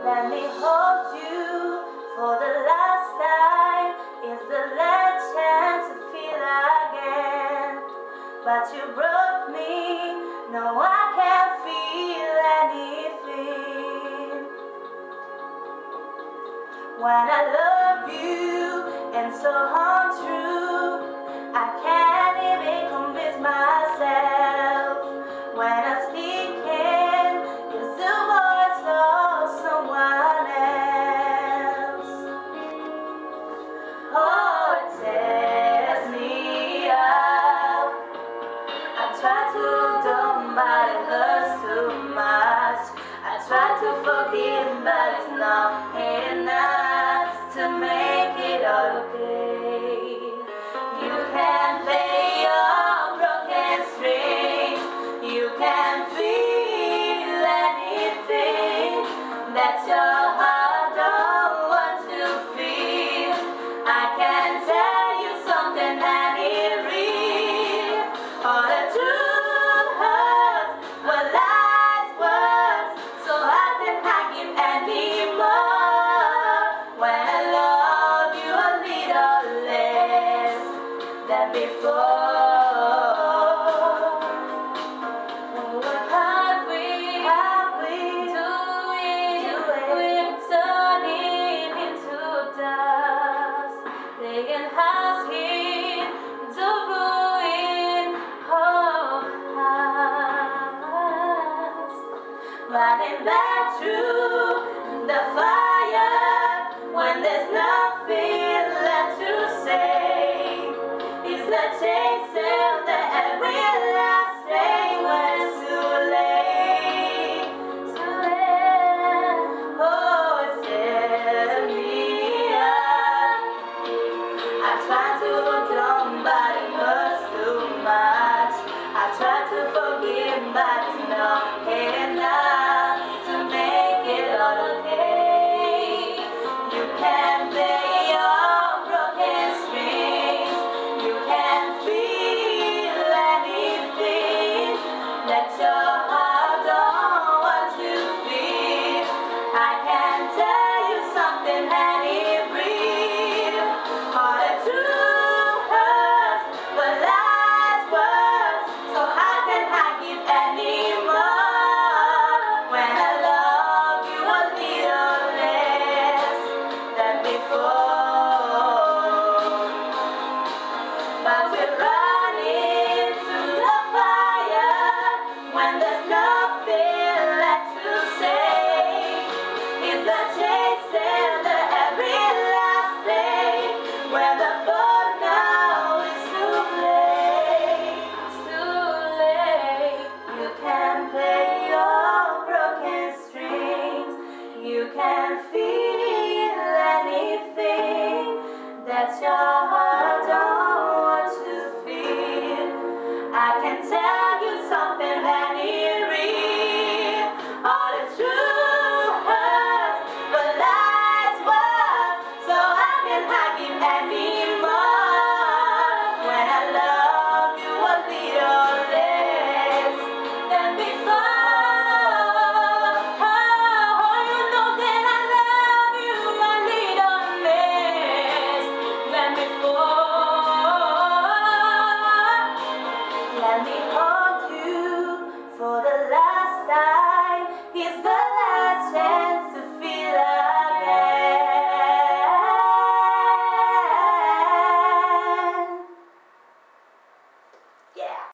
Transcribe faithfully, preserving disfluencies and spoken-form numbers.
Let me hold you for the last time. It's the last chance to feel again. But you broke me, no I can't feel anything. When I love you and so untrue, I can't even convince myself. When I'm speaking, it's the voice of someone else. Oh, it tears me up. I try to don't, but it hurts too much. I try to forgive, but it's not enough to make it all okay. You can play your broken strings. You can feel anything that your heart don't want to feel. I can tell you something that is real. All the truth hurts, what lies words. So how can I give any more when I love you a little less than before? What have we, have we doing? We're turning into dust, laying house here, the ruin of us. Running back through the fire when there's nothing left to say. Is the chaser that every last day when it's too late, too late. Oh, it's tearing me up. I try to don't, but it hurts too much. I try to forgive, but it's not enough to make it all okay. You can play your broken strings. You can feel anything that your heart don't want to feel. I can tell you something that is real. All the truth hurts, but lies words. So how can I give any more when I love you a little less than before? But we're running to the fire when there's nothing left to say. It's the chasing the every last day when the boat now is too late, too late. You can play your broken strings. You can feel anything that your heart don't want to feel. I can tell you something that is real. All the truth hurts, but lies words. So how can I give any more when I love you a little less than before? Oh, you know that I love you a little less than before. Let me hold